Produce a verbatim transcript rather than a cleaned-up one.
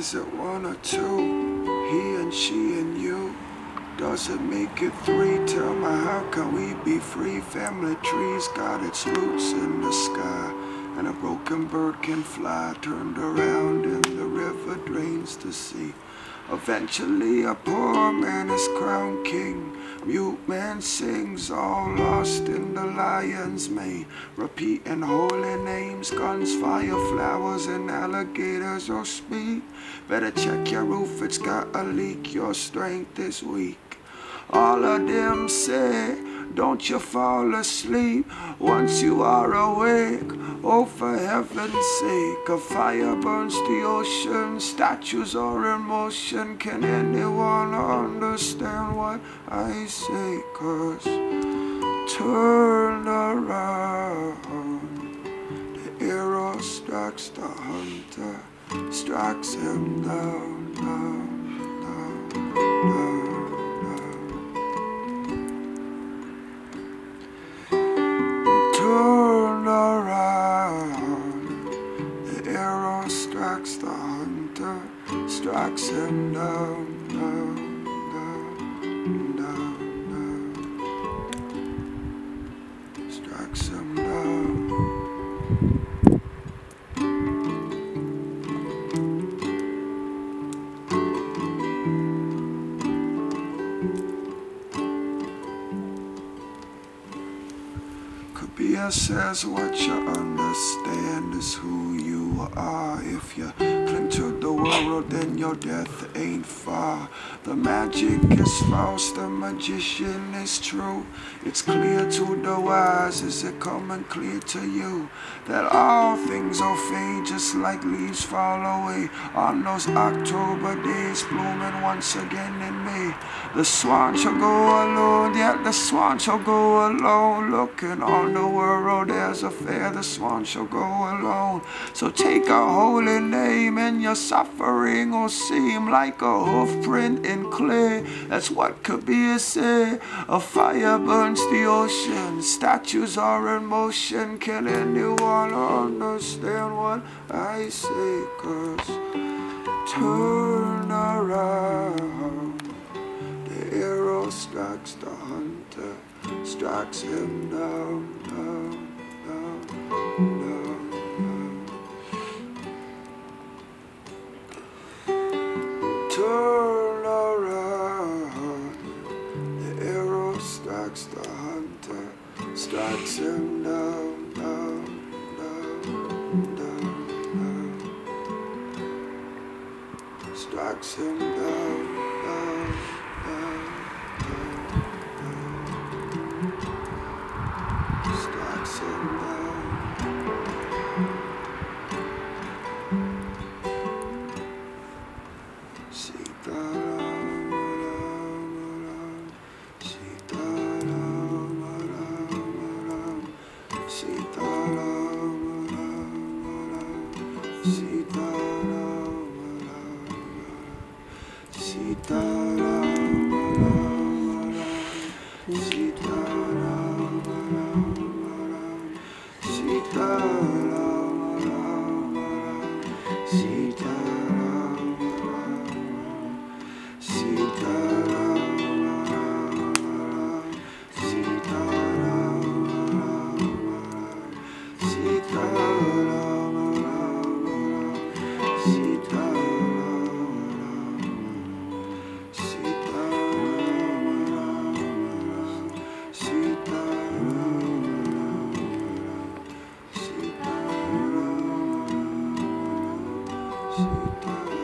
Is it one or two? He and she and you? Does it make it three? Tell me, how can we be free? Family trees got its roots in the sky, and a broken bird can fly. Turned around and the river drains the sea. Eventually a poor man is crowned king. Mute man sings, all lost in the lion's mane. Repeating holy names, guns, fire, flowers, and alligators. Oh, speed, better check your roof, it's got a leak. Your strength is weak. All of them say, don't you fall asleep once you are awake. Oh, for heaven's sake, a fire burns the ocean, statues are in motion. Can anyone understand what I say? 'Cause turn around, the arrow strikes the hunter, strikes him down, down, down, down. Turn around, the arrow strikes the hunter, strikes him down, down, down, down, down, strikes him down. Kabir says what you understand is who you are. If you cling to the world, then your death ain't far. The magic is false, the magician is true. It's clear to the wise, is it coming clear to you? That all things will fade just like leaves fall away on those October days, blooming once again in May. The swan shall go alone, yet the swan shall go alone. Looking on the world as a fair, the swan shall go alone. So take a holy name and your suffering will seem like a hoof print in clay. That's what Kabir say. A fire burns the ocean, statues are in motion. Can anyone understand what I say? 'Cause turn around, the arrow strikes the hunter, strikes him down, down, down, down, down. Turn around, the arrow strikes the hunter, strikes him down, down, down, down, down, strikes him down, down, down, down, strikes him down. Sitaram, Sitaram, Sitaram, Sitaram, Sitaram, Sitaram.